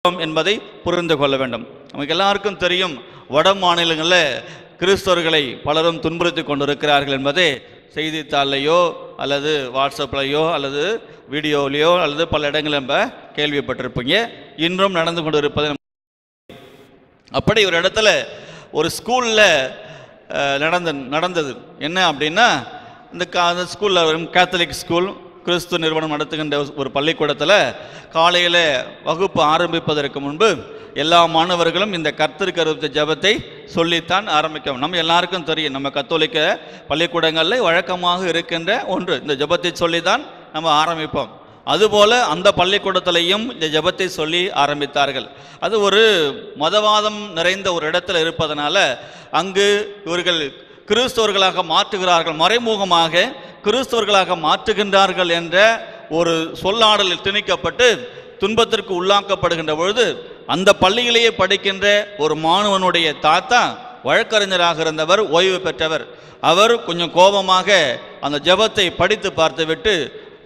என்பதை புரிந்து கொள்ள வேண்டும். நமக்கு எல்லாருக்கும் தெரியும், வட மாநிலங்களில் கிறிஸ்தவர்களை பலரும் துன்புறுத்தி கொண்டிருக்கிறார்கள் என்பதை செய்தித்தாளையோ அல்லது வாட்ஸ்அப்லையோ அல்லது வீடியோலையோ அல்லது பல இடங்களில் நம்ம கேள்விப்பட்டிருப்பீங்க. இன்றும் நடந்து கொண்டு இருப்பது. அப்படி ஒரு இடத்துல ஒரு ஸ்கூலில் நடந்தது என்ன அப்படின்னா, இந்த ஸ்கூலில் கேத்தலிக் ஸ்கூல் கிறிஸ்துவ நிறுவனம் நடத்துகின்ற ஒரு பள்ளிக்கூடத்தில் காலையில் வகுப்பு ஆரம்பிப்பதற்கு முன்பு எல்லா மாணவர்களும் இந்த கர்த்தருக்கு அறிவித்த ஜெபத்தை சொல்லித்தான் ஆரம்பிக்கும். நம்ம எல்லாருக்கும் தெரியும், நம்ம கத்தோலிக்க பள்ளிக்கூடங்களில் வழக்கமாக இருக்கின்ற ஒன்று இந்த ஜெபத்தை சொல்லி தான் நம்ம ஆரம்பிப்போம். அதுபோல் அந்த பள்ளிக்கூடத்திலையும் இந்த ஜெபத்தை சொல்லி ஆரம்பித்தார்கள். அது ஒரு மதவாதம் நிறைந்த ஒரு இடத்துல இருப்பதனால அங்கு இவர்கள் கிறிஸ்தவர்களாக மாற்றுகிறார்கள், மறைமுகமாக கிறிஸ்தவர்களாக மாற்றுகின்றார்கள் என்ற ஒரு சொல்லாடலில் திணிக்கப்பட்டு துன்பத்திற்கு உள்ளாக்கப்படுகின்ற பொழுது அந்த பள்ளியிலேயே படிக்கின்ற ஒரு மாணவனுடைய தாத்தா வழக்கறிஞராக இருந்தவர், ஓய்வு பெற்றவர். அவர் கொஞ்சம் கோபமாக அந்த ஜெபத்தை படித்து பார்த்துவிட்டு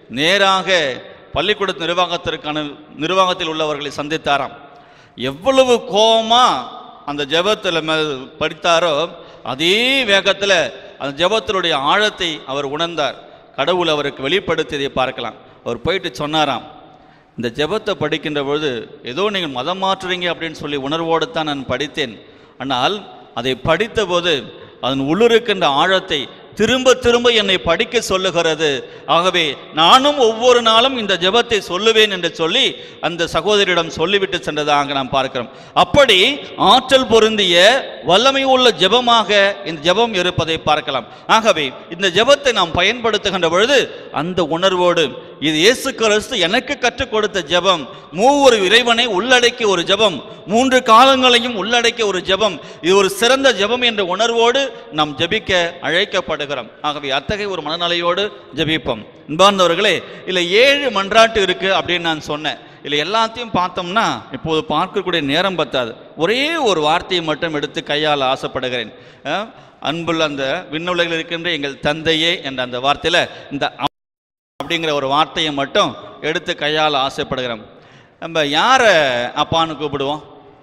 நேராக பள்ளிக்கூட நிர்வாகத்தில் உள்ளவர்களை சந்தித்தாராம். எவ்வளவு கோபமாக அந்த ஜெபத்தில் படித்தாரோ அதே வேகத்தில் அந்த ஜெபத்தினுடைய ஆழத்தை அவர் உணர்ந்தார். கடவுள் அவருக்கு வெளிப்படுத்தியதை பார்க்கலாம். அவர் போயிட்டு சொன்னாராம், இந்த ஜெபத்தை படிக்கின்ற பொழுது ஏதோ நீங்கள் மதம் மாற்றுறீங்க அப்படின்னு சொல்லி உணர்வோடு தான் நான் படித்தேன். ஆனால் அதை படித்த போது அதன் உள்ளிருக்கின்ற ஆழத்தை திரும்ப திரும்ப என்னை படிக்க சொல்லுகிறது. ஆகவே நானும் ஒவ்வொரு நாளும் இந்த ஜெபத்தை சொல்லுவேன் என்று சொல்லி அந்த சகோதரியிடம் சொல்லிவிட்டு சென்றதாக நாம் பார்க்கிறோம். அப்படி ஆற்றல் பொருந்திய வல்லமை உள்ள ஜெபமாக இந்த ஜெபம் இருப்பதை பார்க்கலாம். ஆகவே இந்த ஜெபத்தை நாம் பயன்படுத்துகின்ற பொழுது அந்த உணர்வோடு, இது இயேசு கிறிஸ்து எனக்கு கற்றுக் கொடுத்த ஜெபம், மூவொரு இறைவனை உள்ளடக்கிய ஒரு ஜெபம், 3 காலங்களையும் உள்ளடக்கிய ஒரு ஜெபம், இது ஒரு சிறந்த ஜெபம் என்ற உணர்வோடு நாம் ஜெபிக்க அழைக்கப்படுகிறோம். ஆகவே அத்தகைய ஒரு மனநிலையோடு ஜெபிப்போம். அன்பார்ந்தவர்களே, இல்லை 7 மன்றாட்டு இருக்கு அப்படின்னு நான் சொன்னேன். இல்லை எல்லாத்தையும் பார்த்தோம்னா இப்போது பார்க்கக்கூடிய நேரம் பத்தாது. ஒரே ஒரு வார்த்தையை மட்டும் எடுத்து கையால் ஆசைப்படுகிறேன். அன்புள்ள அந்த விண்ணுலகில் இருக்கின்ற எங்கள் தந்தையே என்ற அந்த வார்த்தையில் இந்த அப்படிங்கிற ஒரு வார்த்தையை மட்டும் எடுத்து கையால் ஆசைப்படுகிறோம். நம்ம யாரை அப்பான்னு கூப்பிடுவோம்?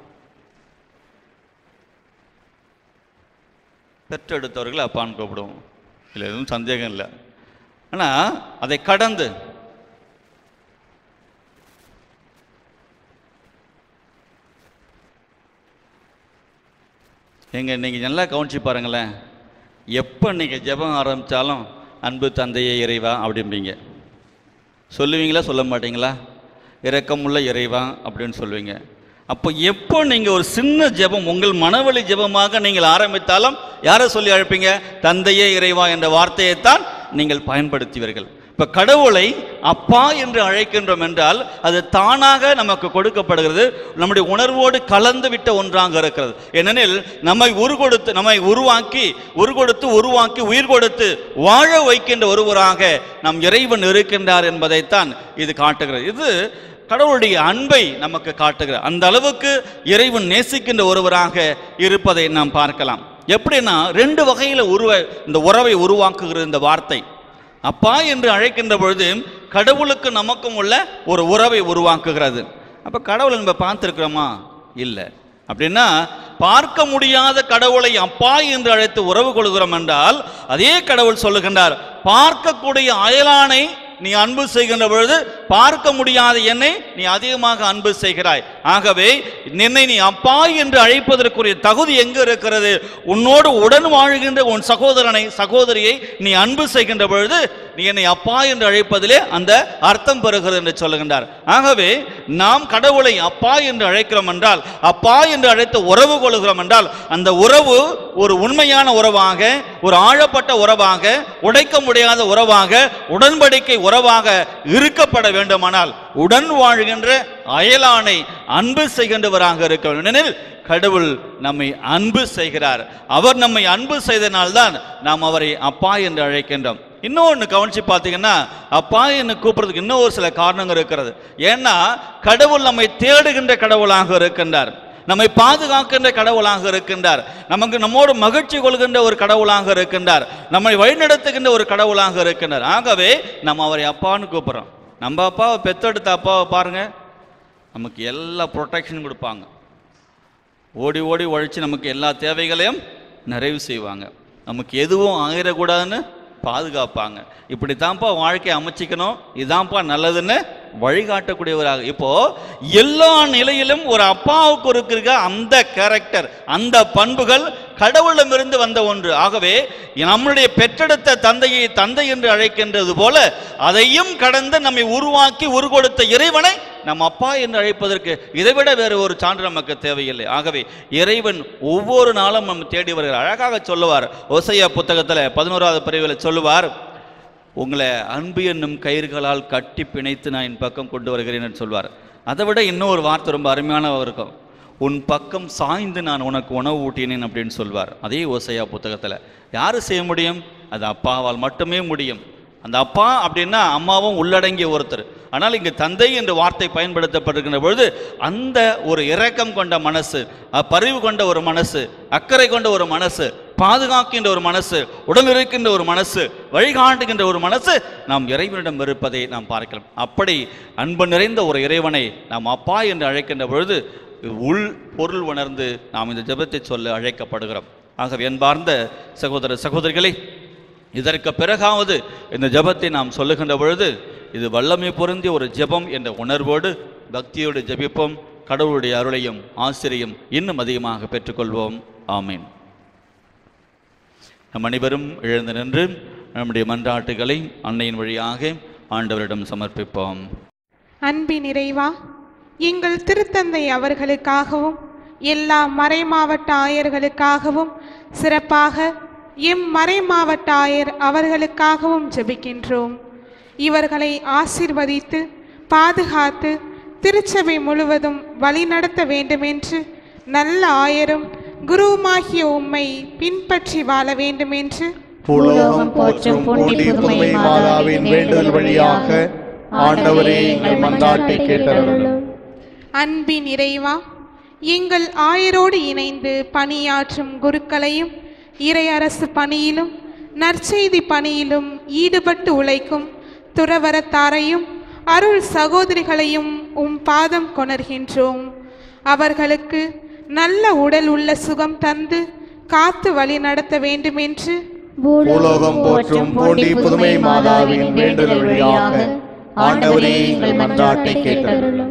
பெற்றெடுத்தவர்களை அப்பான்னு கூப்பிடுவோம். இல்லை, எதுவும் சந்தேகம் இல்லை. ஆனால் அதை கடந்து நீங்கள் நல்லா கவனிச்சு பாருங்களேன். எப்போ நீங்கள் ஜெபம் ஆரம்பித்தாலும் அன்பு தந்தையே இறைவா அப்படிம்பீங்க. சொல்லுவீங்களா, சொல்ல மாட்டீங்களா? இரக்கமுள்ள இறைவா அப்படின்னு சொல்லுவீங்க. அப்போ எப்போ நீங்கள் ஒரு சின்ன ஜெபம் உங்கள் மனவழி ஜெபமாக நீங்கள் ஆரம்பித்தாலும் யாரை சொல்லி அழைப்பீங்க? தந்தையே இறைவா என்ற வார்த்தையைத்தான் நீங்கள் பயன்படுத்துவீர்கள். இப்போ கடவுளை அப்பா என்று அழைக்கின்றோம் என்றால் அது தானாக நமக்கு கொடுக்கப்படுகிறது, நம்முடைய உணர்வோடு கலந்து விட்ட ஒன்றாக இருக்கிறது. ஏனெனில் நம்மை உருவாக்கி உயிர் கொடுத்து வாழ வைக்கின்ற ஒருவராக நம் இறைவன் இருக்கின்றார் என்பதைத்தான் இது காட்டுகிறது. இது கடவுளுடைய அன்பை நமக்கு காட்டுகிறது. அந்த அளவுக்கு இறைவன் நேசிக்கின்ற ஒருவராக இருப்பதை நாம் பார்க்கலாம். எப்படின்னா 2 வகையில் இந்த உறவை உருவாக்குகிறது இந்த வார்த்தை. அப்பா என்று அழைக்கின்ற பொழுது கடவுளுக்கு நமக்கும் உள்ள ஒரு உறவை உருவாக்குகிறது. அப்போ கடவுளை நம்ம பார்த்துருக்கிறோமா? இல்லை. அப்படின்னா பார்க்க முடியாத கடவுளை அப்பா என்று அழைத்து உறவு கொள்கிறோம் என்றால் அதே கடவுள் சொல்லுகின்றார், பார்க்கக்கூடிய அயலானை நீ அன்பு செய்கின்ற பொழுது பார்க்க முடியாத என்னை நீ அதிகமாக அன்பு செய்கிறாய். ஆகவே என்னை நீ அப்பா என்று அழைப்பதற்குரிய தகுதி எங்கு இருக்கிறது? உன்னோடு உடன் வாழ்கின்ற உன் சகோதரியை நீ அன்பு செய்கின்ற பொழுது நீ என்னை அப்பா என்று அழைப்பதிலே அந்த அர்த்தம் பெறுகிறது என்று சொல்லுகின்றார். ஆகவே நாம் கடவுளை அப்பா என்று அழைக்கிறோம் என்றால், அப்பா என்று அழைத்து உறவு கொள்கிறோம் என்றால் அந்த உறவு ஒரு உண்மையான உறவாக, ஒரு ஆழப்பட்ட உறவாக, உடைக்க முடியாத உறவாக, உடன்படிக்கை உறவாக இருக்கப்பட வேண்டுமானால் உடன் வாழ்கின்ற அயலானை அன்பு செய்கின்றவராக இருக்க வேண்டும். ஏனெனில் கடவுள் நம்மை அன்பு செய்கிறார். அவர் நம்மை அன்பு செய்தனால்தான் நாம் அவரை அப்பா என்று அழைக்கின்றோம். இன்னொன்று கவனிச்சு பார்த்தீங்கன்னா, அப்பா என்று கூப்பிடுறதுக்கு இன்னும் ஒரு சில காரணங்கள் இருக்கிறது. ஏன்னா கடவுள் நம்மை தேடுகின்ற கடவுளாக இருக்கின்றார், நம்மை பாதுகாக்கின்ற கடவுளாக இருக்கின்றார், நம்மோடு மகிழ்ச்சி கொள்கின்ற ஒரு கடவுளாக இருக்கின்றார், நம்மை வழிநடத்துகின்ற ஒரு கடவுளாக இருக்கின்றார். ஆகவே நம்ம அவரை அப்பான்னு கூப்பிடுறோம். நம்ம அப்பாவை பெத்தெடுத்த அப்பாவை பாருங்க, நமக்கு எல்லா ப்ரொடெக்ஷனும் கொடுப்பாங்க. ஓடி ஓடி உழைச்சி நமக்கு எல்லா தேவைகளையும் நிறைவு செய்வாங்க. நமக்கு எதுவும் ஆகிடக்கூடாதுன்னு பாதுகாப்பாங்க. இப்படித்தான்ப்பா வாழ்க்கையை அமைச்சிக்கணும், இதான்ப்பா நல்லதுன்னு வழிகாட்டக்கூடியவராக. இப்போ எல்லா நிலையிலும் ஒரு அப்பாவுக்கு இருக்கிற அந்த கேரக்டர், அந்த பண்புகள் கடவுளிடமிருந்து வந்த ஒன்று. ஆகவே நம்முடைய பெற்றெடுத்த தந்தையை தந்தை என்று அழைக்கின்றது போல அதையும் கடந்து நம்மை உருவாக்கி உருகொடுத்த இறைவனை நம் அப்பா என்று அழைப்பதற்கு இதைவிட வேறு ஒரு சான்று நமக்கு தேவையில்லை. ஆகவே இறைவன் ஒவ்வொரு நாளும் நம்ம தேடி வருகிறார். அழகாக சொல்லுவார், ஓசையா புத்தகத்தில் 11வது பிரிவில் சொல்லுவார், உங்களை அன்பு என்னும் கயிறுகளால் கட்டி பிணைத்து நான் என் பக்கம் கொண்டு வருகிறேன் சொல்வார். அதை விட இன்னொரு வார்த்தை ரொம்ப அருமையான இருக்கும், உன் பக்கம் சாய்ந்து நான் உனக்கு உணவு ஊட்டினேன் அப்படின்னு சொல்வார். அதே ஓசையா புத்தகத்தில். யார் செய்ய முடியும்? அது அப்பாவால் மட்டுமே முடியும். அந்த அப்பா அப்படின்னா அம்மாவும் உள்ளடங்கிய ஒருத்தர். ஆனால் இங்கு தந்தை என்ற வார்த்தை பயன்படுத்தப்பட்டிருக்கின்ற பொழுது அந்த ஒரு இரக்கம் கொண்ட மனசு, பரிவு கொண்ட ஒரு மனசு, அக்கறை கொண்ட ஒரு மனசு, பாதுகாக்கின்ற ஒரு மனசு, உடனிருக்கின்ற ஒரு மனசு, வழிகாட்டுகின்ற ஒரு மனசு நாம் இறைவனிடம் இருப்பதை நாம் பார்க்கலாம். அப்படி அன்பு நிறைந்த ஒரு இறைவனை நாம் அப்பா என்று அழைக்கின்ற பொழுது உள் பொருள் உணர்ந்து நாம் இந்த ஜெபத்தை சொல்ல அழைக்கப்படுகிறோம். ஆகவே அன்பார்ந்த சகோதர சகோதரிகளை, இதற்கு பிறகாவது இந்த ஜெபத்தை நாம் சொல்லுகின்ற பொழுது இது வல்லமை பொருந்திய ஒரு ஜெபம் என்ற உணர்வோடு பக்தியோடு ஜெபிப்போம். கடவுளுடைய அருளையும் ஆசிரியம் இன்னும் அதிகமாக பெற்றுக்கொள்வோம். ஆமீன். நம் அனைவரும் எழுந்து நின்று நம்முடைய மன்றாட்டுகளை அன்னையின் வழியாக ஆண்டவரிடம் சமர்ப்பிப்போம். அன்பின் இறைவா, எங்கள் திருத்தந்தை அவர்களுக்காகவும் எல்லா மறைமாவட்ட ஆயர்களுக்காகவும் சிறப்பாக எம் மறைமாவட்ட ஆயர் அவர்களுக்காகவும் ஜெபிக்கின்றோம். இவர்களை ஆசீர்வதித்து பாதுகாத்து திருச்சபை முழுவதும் வழிநடத்த வேண்டுமென்று நல்ல ஆயரும் குருவுமாகிய உம்மை பின்பற்றி வாழ வேண்டுமென்று பூலோகம் போற்றும் புனித மாதாவின் வேண்டுதல் வழியாக ஆண்டவரே எங்கள் மன்றாட்டை கேட்டருளும். அன்பின் இறைவா, எங்கள் ஆயரோடு இணைந்து பணியாற்றும் குருக்களையும் இறையரசு பணியிலும் நற்செய்தி பணியிலும் ஈடுபட்டு உழைக்கும் துறவரத்தாரையும் அருள் சகோதரிகளையும் உம் பாதம் கொணர்கின்றோம். அவர்களுக்கு நல்ல உடல் உள்ள சுகம் தந்து காத்து வழி நடத்த வேண்டுமென்று பூலோகம் போற்றும் புனித மாதாவின் வேண்டுதல் வழியாக ஆண்டவரே எங்கள் மன்றாட்டை கேட்டருளும்.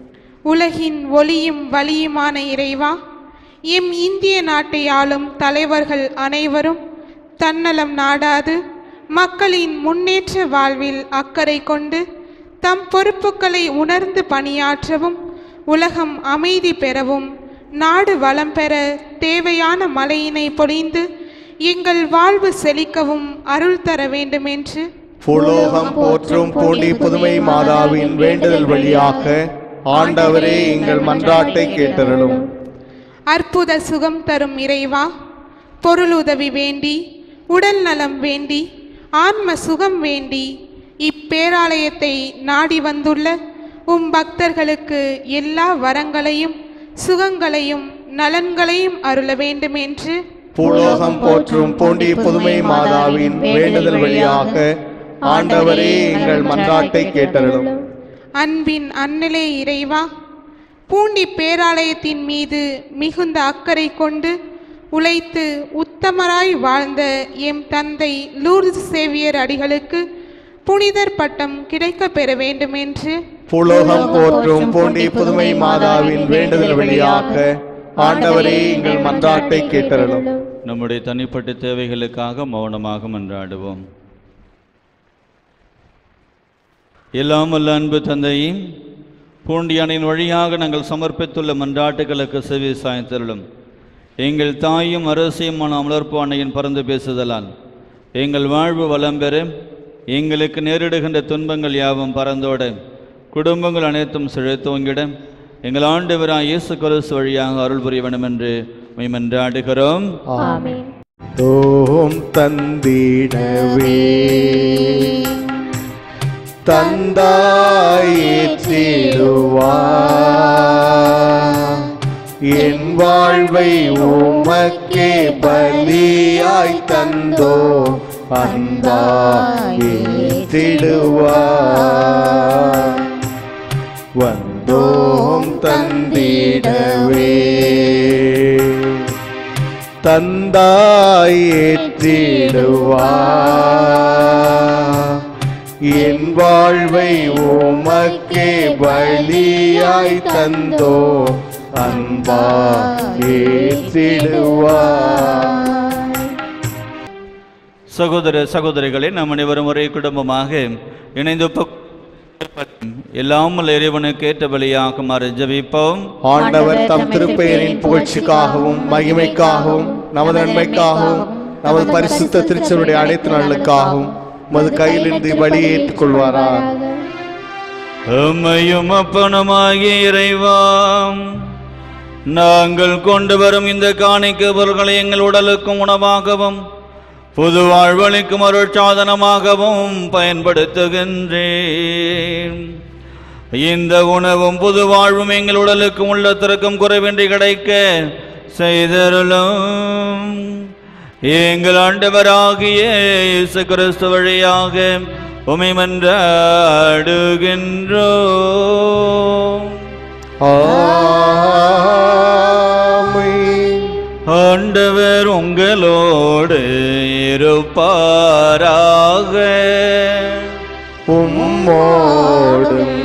உலகின் ஒளியும் வலியுமான இறைவா, எம் இந்திய நாட்டை ஆளும் தலைவர்கள் அனைவரும் தன்னலம் நாடாது மக்களின் முன்னேற்ற வாழ்வில் அக்கறை கொண்டு தம் பொறுப்புகளை உணர்ந்து பணியாற்றவும் உலகம் அமைதி பெறவும் நாடு வளம் பெற தேவையான மழையினை பொழிந்து எங்கள் வாழ்வு செழிக்கவும் அருள் தர வேண்டுமென்று பூலோகம் போற்றும் புனித மாதாவின் வேண்டுதல் வழியாக ஆண்டவரே எங்கள் மன்றாட்டை கேட்டருளும். அற்புத சுகம் தரும் இறைவா, பொருளுதவி வேண்டி, உடல் நலம் வேண்டி, ஆன்ம சுகம் வேண்டி இப்பேராலயத்தை நாடி வந்துள்ள உம் பக்தர்களுக்கு எல்லா வரங்களையும் சுகங்களையும் நலன்களையும் அருள வேண்டும் என்று பூலோகம் போற்றும் புனித மாதாவின் வேண்டுதல் வழியாக ஆண்டவரே எங்கள் மன்றாட்டை கேட்டருளும். அன்பின் அன்னிலே இறைவா, பூண்டி பேராலயத்தின் மீது மிகுந்த அக்கறை கொண்டு உழைத்து உத்தமராய் வாழ்ந்த எம் தந்தை லூர்து சேவியர் அடிகளுக்கு புனிதர் பட்டம் கிடைக்க பெற வேண்டும் என்று பூலோகம் போற்றும் புனித மாதாவின் வேண்டுதல் வழியாக ஆண்டவரே எங்கள் மன்றாட்டை கேட்டருளும். நம்முடைய தனிப்பட்ட தேவைகளுக்காக மௌனமாக மன்றாடுவோம். எல்லாம் வல்ல அன்பு தந்தையும் பூண்டியானின் வழியாக நாங்கள் சமர்ப்பித்துள்ள மன்றாட்டுகளுக்கு செவி சாய்த்தருளும். எங்கள் தாயும் அரசியுமான அமலர்ப்பு அன்னையின் பறந்து பேசுதலால் எங்கள் வாழ்வு வளம் பெற எங்களுக்கு நேரிடுகின்ற துன்பங்கள் யாவும் பறந்தோட குடும்பங்கள் அனைத்தும் செழித்தோங்கிட எங்கள் ஆண்டவராய் இயேசு கிறிஸ்து வழியாக அருள் புரிய வேண்டும் என்று மன்றாடுகிறோம். ஆமென். ஓம் தந்திடவே தந்தாயிற்றிடுவா என் வாழ்வை உமக்கே பலியாய் தந்தோ அன்பாயிற்றிடுவா வந்த தோம் தந்திடவே தந்தாய் ஏற்றிடுவார் என் வாழ்வை உமக்கே பலியாய் தந்தோ அன்பா ஏற்றிடுவார். சகோதர சகோதரிகளே, நாம் அனைவரும் ஒரே குடும்பமாக இணைந்து எல்லாம் இறைவனுக்கு ஏற்ற பலியாகுமாறு ஜெபிப்போம். ஆண்டவர் தம் திருப்பெயரின் புகழ்ச்சிக்காகவும் மகிமைக்காகவும் நமது நன்மைக்காகவும் நமது பரிசுத்த திருச்சபையுடைய அனைத்து நலனுக்காகவும் மது கையிலிருந்து வழியை ஏற்றுக்கொள்வாராக. உம்மையும் அப்பனுமாகிய இறைவாம், நாங்கள் கொண்டு வரும் இந்த காணிக்கை பொருள்களை எங்கள் உடலுக்கும் உணவாகவும் புது வாழ்வளிக்கும் அருட்சாதனமாகவும் பயன்படுத்துகின்றேன். இந்த உணவும் புது வாழ்வும் எங்கள் உடலுக்கும் உள்ளத்திற்கும் குறைவின்றி கிடைக்க செய்தருளும். எங்கள் ஆண்டவராகிய இயேசு கிறிஸ்து வழியாக உம்மை மன்றாடுகின்றோம். ஆமென். ஆண்டவர் உங்களோடு இருப்பாராக. உம்மோடும்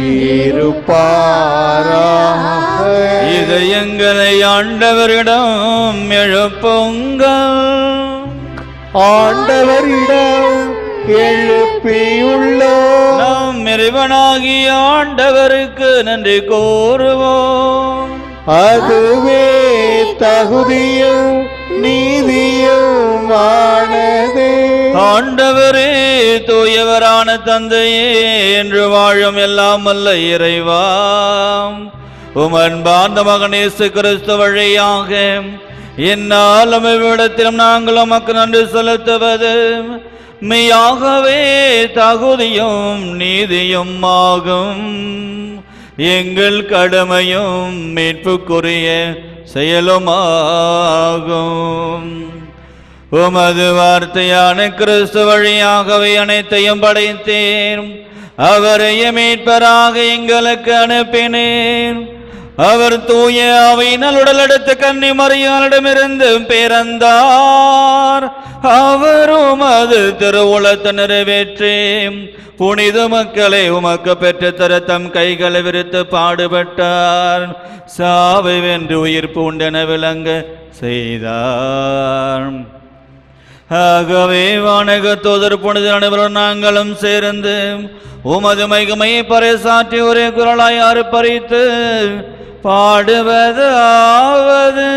இருப்பாராக. இதயங்களை ஆண்டவரிடம் எழுப்புங்கள். ஆண்டவரிடம் எழுப்பியுள்ளோம். நம் இறைவனாகிய ஆண்டவருக்கு நன்றி கூறுவோம். அதுவே தகுதியும் நீதியுமானதே. ஆண்டவரே, தூயவரான தந்தையே, என்று வாழும் எல்லாம் அல்ல இறைவாம், உம் அன்பார்ந்த மகன் இயேசு கிறிஸ்து வழியாக என்னால் அம்மிடத்திலும் நாங்கள் உமக்கு நன்றி செலுத்துவது மெய்யாகவே தகுதியும் நீதியும் ஆகும். எங்கள் கடமையும் மீட்புக்குரிய செயலுமாகும். உமது வார்த்தையான கிறிஸ்து வழியாகவே அனைத்தையும் படைத்தேன். அவரையே மீட்பராக எங்களுக்கு அனுப்பினேன். அவர் தூய ஆவியினால் உடலெடுத்து கன்னி மரியாளிடமிருந்து பிறந்தார். அவரும் அது திருவுளத்தை நிறைவேற்றி புனித மக்களை உமக்கு பெற்று தர தம் கைகளை விரித்து பாடுபட்டார். சாவை வென்று உயிர்ப்பு உண்டென விளங்க செய்தார். ஆகவே வானக தூதர் புனித அனைவரும் நாங்களும் சேர்ந்து உமது மகிமையை பறைசாற்றி ஒரே குரலாய் ஆர்ப்பரித்து பாடுவது ஆவது.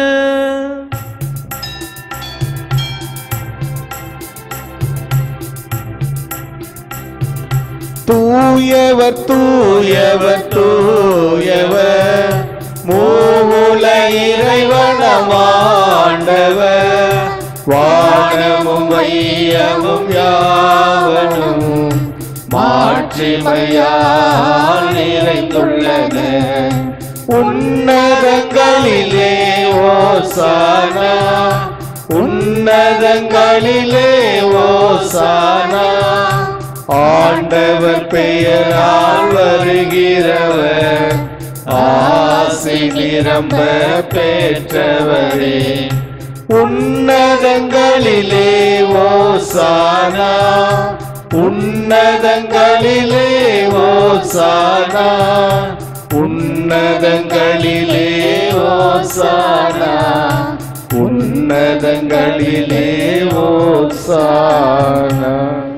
தூயவர் தூயவர் தூயவர் மூவுல இறைவனமாண்டவர். வானமும் வையமும் யாவனும் மாட்சிமையால் நிறைந்துள்ளன. உன்னதங்களிலே ஓசானா, உன்னதங்களிலே ஓசானா. ஆண்டவர் பெயரால் வருகிறவர் ஆசி நிரம்ப பெற்றவரே. உன்னதங்களிலே ஓசானா, உன்னதங்களிலே ஓசானா, உன்னதங்களிலே ஓசானா, உன்னதங்களிலே ஓசானா.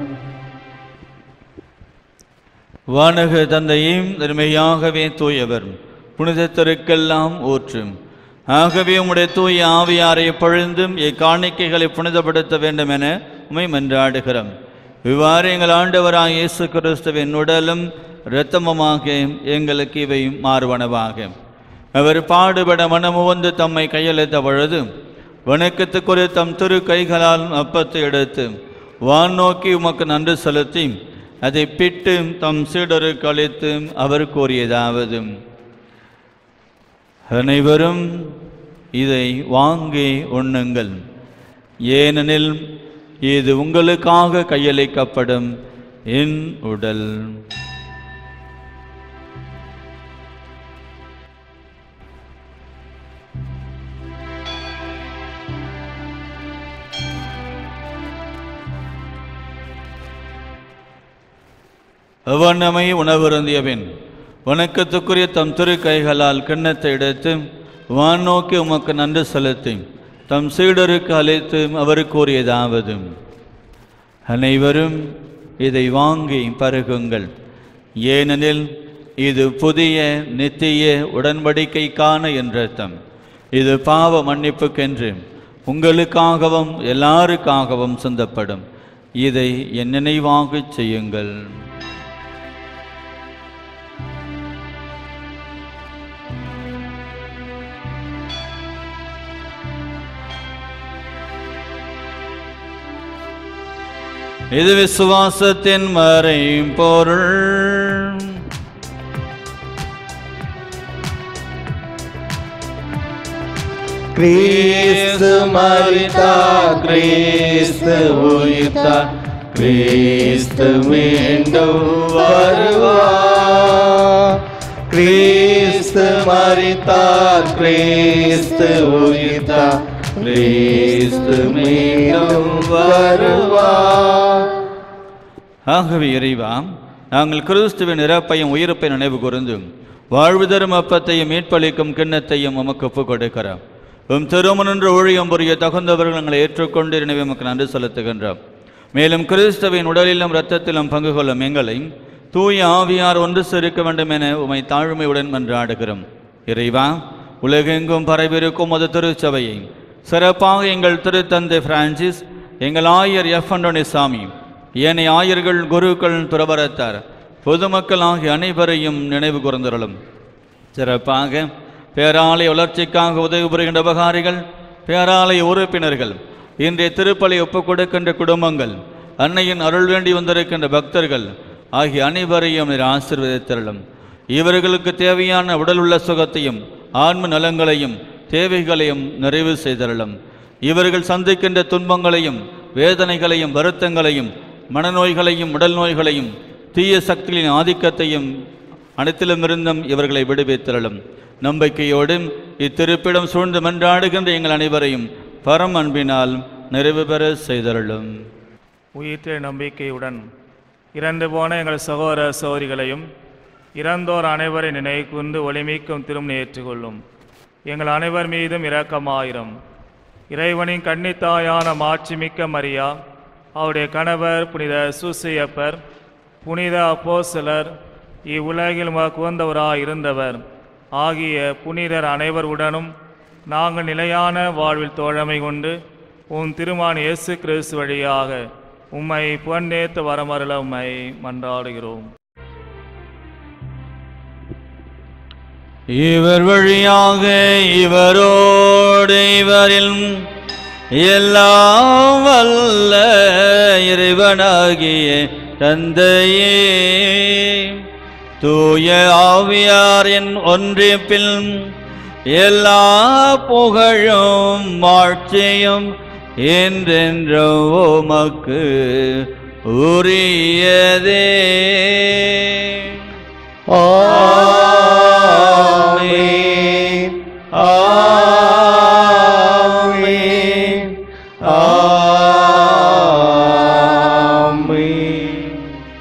வானக தந்தையும் பெருமையாகவே தூயவர், புனிதத்திற்கெல்லாம் ஊற்றும். ஆகவே உம்முடைய தூய ஆவியாரை பொழிந்தும் இக்காணிக்கைகளை புனிதப்படுத்த வேண்டும் என உம்மை மன்றாடுகிறோம். இவ்வாறு எங்கள் ஆண்டவராக இயேசு கிறிஸ்துவின் உடலும் இரத்தமுமாக எங்களுக்கு இவை மாறுவனவாக. அவர் பாடுபட மனமுவந்து தம்மை கையளித்த பொழுது வணக்கத்துக்குரிய தம் திரு கைகளால் அப்பத்தை எடுத்து வான் நோக்கி உமக்கு நன்றி செலுத்தி அதை பிட்டு தம் சீடருக்கு அளித்து அவர் கூறியதாவது: அனைவரும் இதை வாங்கி உண்ணுங்கள், ஏனெனில் இது உங்களுக்காக கையளிக்கப்படும் என் உடல். அவ்வண்ணமை உணவருந்தியபின் வணக்கத்துக்குரிய தம் திரு கைகளால் கிண்ணத்தை எடுத்து வான் நோக்கி உமக்கு நன்றி செலுத்தி தம் சீடருக்கு அழைத்து அவர் கூறியதாவது: அனைவரும் இதை வாங்கி பருகுங்கள், ஏனெனில் இது புதிய நித்திய உடன்படிக்கைக்கான என் இரத்தம். இது பாவ மன்னிப்புக்கென்று உங்களுக்காகவும் எல்லாருக்காகவும் சிந்தப்படும். இதை என் நினைவாகச் செய்யுங்கள். இது விசுவாசத்தின் மறைபொருள். கிறிஸ்து மரித்தார், கிறிஸ்து உயிர்த்தார், கிறிஸ்து மீண்டும் வருவார். கிறிஸ்து மரித்தார், கிறிஸ்து உயிர்த்தார், கிறிஸ்து மீண்டும் வருவார். ஆகவே இறைவா, நாங்கள் கிறிஸ்துவின் இறப்பையும் உயிர்ப்பை நினைவு கூர்ந்து வாழ்வு தரும் அப்பத்தையும் மீட்பளிக்கும் கிண்ணத்தையும் உமக்கு ஒப்புக் கொடுக்கிறோம். உம் திருமணன்ற ஊழியம் புரிய தகுந்தவர்கள் எங்களை ஏற்றுக்கொண்டு எனவே உமக்கு நன்றி செலுத்துகின்றோம். மேலும் கிறிஸ்துவின் உடலிலும் இரத்தத்திலும் பங்கு கொள்ளும் எங்களை தூய ஆவியார் ஒன்று சேர்க்க வேண்டும் என உமை தாழ்மையுடன் மன்றாடுகிறோம். இறைவா, உலகெங்கும் பரவிருக்கும் ஒரு திருச்சபையை சிறப்பாக எங்கள் திருத்தந்தை பிரான்சிஸ், எங்கள் ஆயர் எஃப். அந்தோணிசாமி, ஏனைய ஆயர்கள், குருக்கள், துறவரத்தார், பொதுமக்கள் ஆகிய அனைவரையும் நினைவு கூர்ந்தருளும். சிறப்பாக பேராலய வளர்ச்சிக்காக உதவி புரிகின்ற உபகாரிகள், பேராலய உறுப்பினர்கள், இன்றைய திருப்பலி ஒப்புக் கொடுக்கின்ற குடும்பங்கள், அன்னையின் அருள் வேண்டி வந்திருக்கின்ற பக்தர்கள் ஆகிய அனைவரையும் ஆசீர்வதித்தருளும். இவர்களுக்கு தேவையான உடல் உள்ள சுகத்தையும் ஆன்ம நலங்களையும் தேவைகளையும் நிறைவு செய்தருளும். இவர்கள் சந்திக்கின்ற துன்பங்களையும் வேதனைகளையும் வருத்தங்களையும் மனநோய்களையும் உடல் நோய்களையும் தீய சக்திகளின் ஆதிக்கத்தையும் அனைத்திலுமிருந்தும் இவர்களை விடுவித்தருளும். நம்பிக்கையோடு இத்திருப்பிடம் சூழ்ந்து மன்றாடுகின்ற எங்கள் அனைவரையும் பரம் அன்பினால் நிறைவு பெற செய்தருளும். உயிர்த்த நம்பிக்கையுடன் இறந்து போன எங்கள் சகோதர சகோதரிகளையும் இறந்தோர் அனைவரை நினைவு கூர்ந்து ஒளிமிக்கும் திருமணி ஏற்றுக்கொள்ளும். எங்கள் அனைவர் மீதும் இரக்கமாயிரும். இறைவனின் கன்னித்தாயான மாட்சிமிக்க மரியா, அவருடைய கணவர் புனித சூசையப்பர், புனித அப்போஸ்தலர், இவ்வுலகில் உகந்தவராய் இருந்தவர் ஆகிய புனிதர் அனைவருடனும் நாங்கள் நிலையான வாழ்வில் தோழமை கொண்டு உம் திருமான் இயேசு கிறிஸ்து வழியாக உம்மை புகழ்ந்தேத்த வரமருள உம்மை மன்றாடுகிறோம். இவர் வழியாக இவரோடு இவரில் எல்லாம் வல்ல இறைவனாகிய தந்தையே, தூய ஆவியாரின் ஒன்றிப்பில் எல்லா புகழும் மாட்சியும் என்றென்றும் உமக்கு உரியதே. ஆமென், ஆமென், ஆமென்.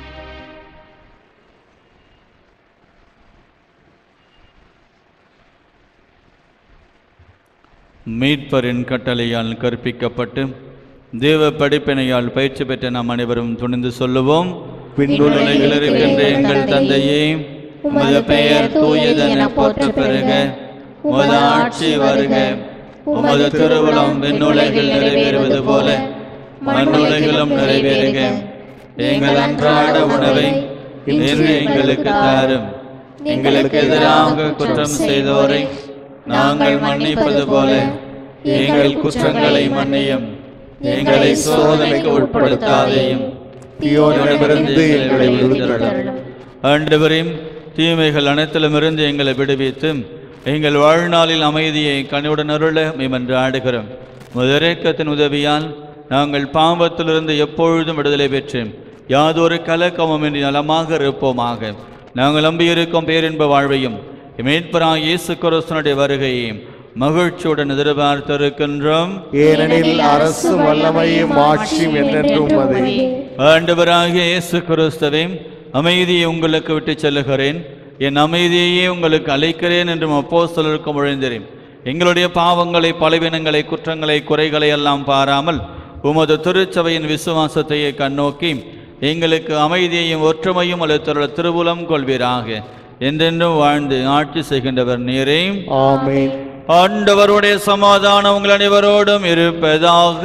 மீட்பரின் கட்டளையால் கற்பிக்கப்பட்டு தேவ படிப்பினையால் பயிற்சி பெற்ற நாம் அனைவரும் துணிந்து சொல்லுவோம். விண்ணுலகில் இருக்கின்ற எங்கள் தந்தையே, உமது பெயர் தூயதென போற்ற பெறுக, உமது ஆட்சி வருக, உமது திருவுளம் விண்ணுலகில் நிறைவேறுவது போல மண்ணுலகிலும் நிறைவேறுக. எங்கள் அன்றாட உணவை இன்று எங்களுக்கு தாரும். எங்களுக்கு எதிராக குற்றம் செய்தோரை நாங்கள் மன்னிப்பது போல எங்கள் குற்றங்களை மன்னியும். எங்களை சோதனைக்கு உட்படுத்தாதேயும், தீயோனிடமிருந்து எங்களை விடுவித்தருளும். ஆண்டவரையும் தீமைகள் அனைத்திலுமிருந்து எங்களை விடுவித்து எங்கள் வாழ்நாளில் அமைதியை கனிவுடன் அருள மன்றாடுகிறோம். முதரேக்கத்தின் உதவியால் நாங்கள் பாவத்திலிருந்து எப்பொழுதும் விடுதலை பெற்று யாதொரு கலக்கமுமின்றி நலமாக இருப்போமாக. நாங்கள் நம்பியிருக்கும் பேரின்ப வாழ்வையும் மீட்பராகிய இயேசு கிறிஸ்துவினுடைய வருகையையும் மகிழ்ச்சியுடன் எதிர்பார்த்திருக்கின்றோம். ஏனெனில் அரசும் வல்லமையும் ஆட்சியும் என்றென்றும் உமதே. ஆண்டவராகிய இயேசு கிறிஸ்துவே, அமைதியை உங்களுக்கு விட்டு செல்லுகிறேன், என் அமைதியையே உங்களுக்கு அளிக்கிறேன் என்றும் அப்போஸ்தலருக்கு மொழிந்தேன். எங்களுடைய பாவங்களை, பலவீனங்களை, குற்றங்களை, குறைகளை எல்லாம் பாராமல் உமது திருச்சபையின் விசுவாசத்தையே கண்ணோக்கி எங்களுக்கு அமைதியையும் ஒற்றுமையும் அளித்துள்ள திருவுலம் கொள்வீராக. என்றென்றும் வாழ்ந்து ஆட்சி செய்கின்றவர் நீரே. ஆமென். ஆண்டவருடைய சமாதானம் உங்கள் அனைவரோடும் இருப்பதாக.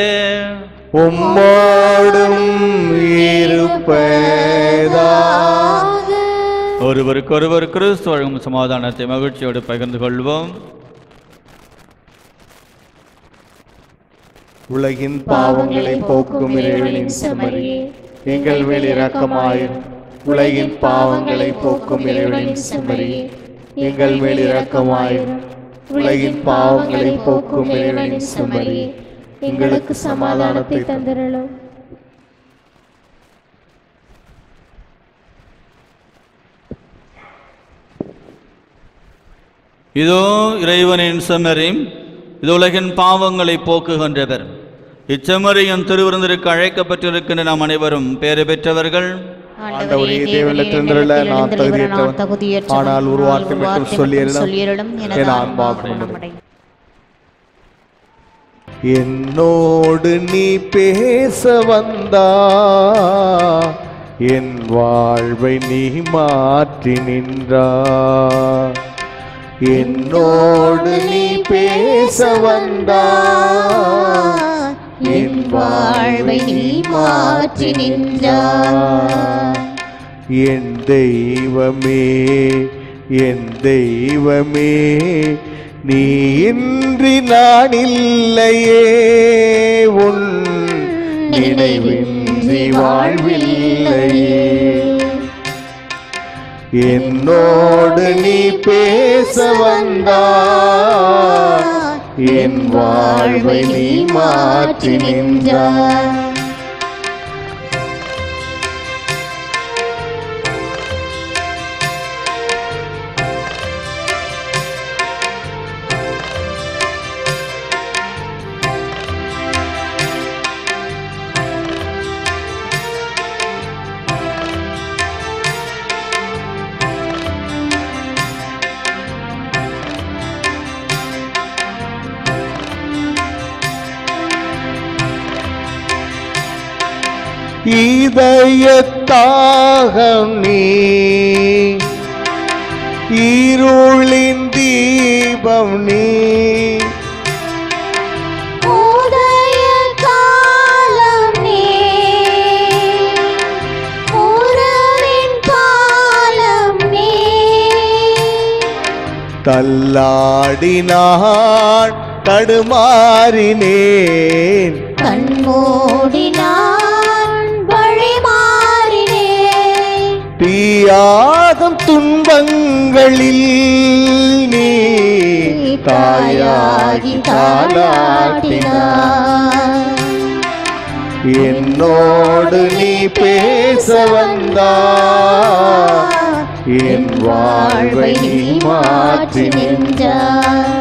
உம்மோடும் இருப்பதாக. ஒருவருக்கொருவர் கிறிஸ்து வழங்கும் சமாதானத்தை மகிழ்ச்சியோடு பகிர்ந்து கொள்வோம். உலகின் பாவங்களை போக்கும் இறைவனின் செம்மறியே, எங்கள் மேல் இரக்கமாயிரும். உலகின் பாவங்களை போக்கும் இறைவனின் செம்மறியே, எங்கள் மேல் இரக்கமாயிரும். உலகின் பாவங்களை போக்கும் இறைவனின் செம்மறியே, எங்களுக்கு சமாதானத்தை தந்திரலும். இதோ இறைவனின் செம்மறி, இது உலகின் பாவங்களை போக்குகின்றவர். இச்செம்மறியின் திருவிருந்திற்கு அழைக்கப்பட்டிருக்கின்ற நாம் அனைவரும் பேறு பெற்றவர்கள். ஆண்டவரே, தேவனிடத்திலிருந்துள்ள நான் தகுதியற்றவன், ஆனால் ஒரு வார்த்தை மட்டும் சொல்லியருளும், என் ஆன்மா குணமடையும். என்னோடு நீ பேச வந்தா, என் வாழ்வை நீ மாற்றி நின்றா. என்னோடு நீ பேச வந்தா, என் வாழ்வை நீ மாற்றி நின்றாய். என் தெய்வமே, என் தெய்வமே, நீ இன்றி நான் இல்லையே. உன் நினைவின்றி வாழ்வில்லையே. என்னோடு நீ பேச வந்தாய், என் வாழ்வை நீ மாற்றி நின்றாய். இதயத்தாகம் நீ, இருளின் தீபம் நீ. உதய காலம் நீ, உறவின் பாலம் நீ. தள்ளாடினான் தடுமாறினேன், கண்மூடினான் வழிமாறினேன். தீயாகும் துன்பங்களில் நீ தாயாகி தாளாட்டினாய். என்னோடு நீ பேச வந்தாய், என் வாழ்வை நீ மாற்றி நின்றாய்.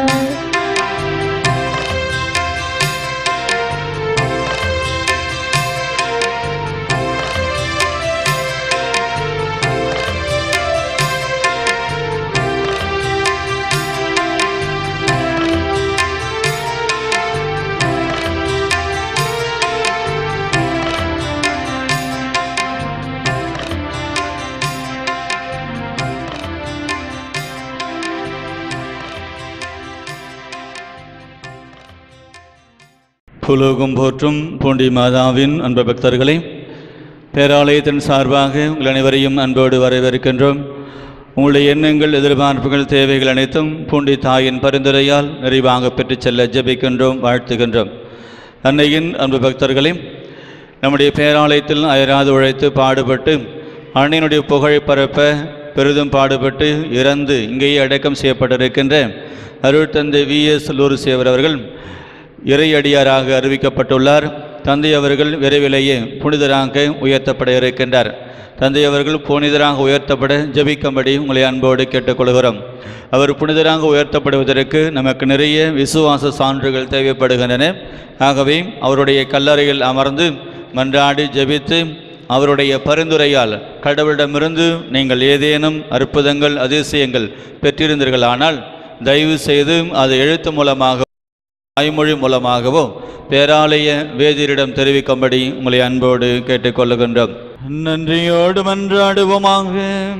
புலோகம் போற்றும் பூண்டி மாதாவின் அன்பு பக்தர்களே, பேராலயத்தின் சார்பாக உங்கள் அனைவரையும் அன்போடு வரவேற்கின்றோம். உங்களுடைய எண்ணங்கள், எதிர்பார்ப்புகள், தேவைகள் அனைத்தும் பூண்டி தாயின் பரிந்துரையால் நிறைவாக பெற்றுச் செல்ல ஜெபிக்கின்றோம், வாழ்த்துகின்றோம். அன்னையின் அன்பு பக்தர்களே, நம்முடைய பேராலயத்தில் அயராது உழைத்து பாடுபட்டு அன்னையினுடைய புகழை பரப்ப பெரிதும் பாடுபட்டு இறந்து இங்கேயே அடக்கம் செய்யப்பட்டிருக்கின்ற அருட்தந்தை VS லூர்சியவர் அவர்கள் இறையடியாராக அறிவிக்கப்பட்டுள்ளார். தந்தை அவர்கள் விரைவிலேயே புனிதராக உயர்த்தப்பட இருக்கின்றார். தந்தை அவர்கள் புனிதராக உயர்த்தப்பட ஜெபிக்கும்படி உங்களை அன்போடு கேட்டுக்கொள்கிறோம். அவர் புனிதராக உயர்த்தப்படுவதற்கு நமக்கு நிறைய விசுவாச சான்றுகள் தேவைப்படுகின்றன. ஆகவே அவருடைய கல்லறையில் அமர்ந்து மன்றாடி ஜெபித்து அவருடைய பரிந்துரையால் கடவுளிடமிருந்து நீங்கள் ஏதேனும் அற்புதங்கள் அதிசயங்கள் பெற்றிருந்தீர்களானால் தயவு செய்து அது எழுத்து மூலமாக வாய்மொழி மூலமாகவோ பேராலய வேதியரிடம் தெரிவிக்கும்படி உங்களை அன்போடு கேட்டுக்கொள்ளுகின்றோம். நன்றியோடு மன்றாடுவோமாக.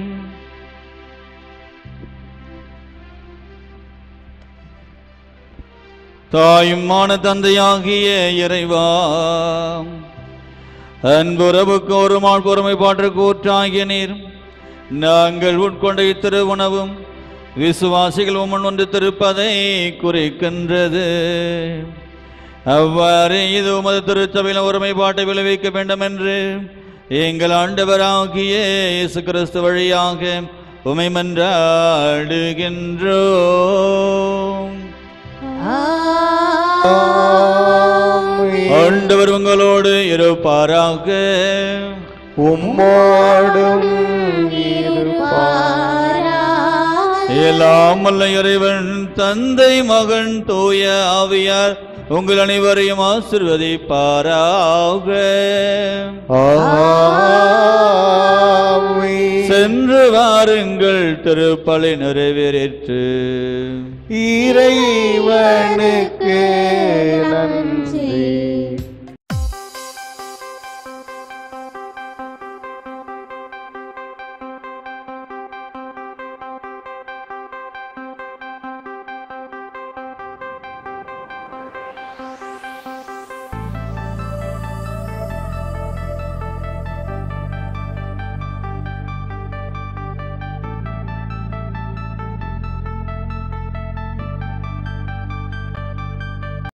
தாயுமான தந்தையாகிய இறைவா, அன்புறவுக்கு ஒரு மாள் பொறுமைப்பாற்று கூற்றாகிய நீர் நாங்கள் உட்கொண்ட இத்திரு உணவும் விசுவாசிகள் உமன் ஒன்று திருப்பதை குறிக்கின்றது. அவ்வாறு இது உமது திருச்சபையில் ஒருமைப்பாட்டை விளைவிக்க வேண்டும் என்று எங்கள் ஆண்டவராகிய இயேசு கிறிஸ்து வழியாக உமை மன்றாடுகின்றோம். ஆண்டவர் உங்களோடு இருப்பாராக. உம்மோடும் இருப்பாராக. எல்லாம் வல்ல இறைவன் தந்தை மகன் தூய ஆவியார் உங்கள் அனைவரையும் ஆசீர்வதிப்பாராக. சென்று வாருங்கள், திருப்பலி நிறைவேறிற்று. இறைவனுக்கு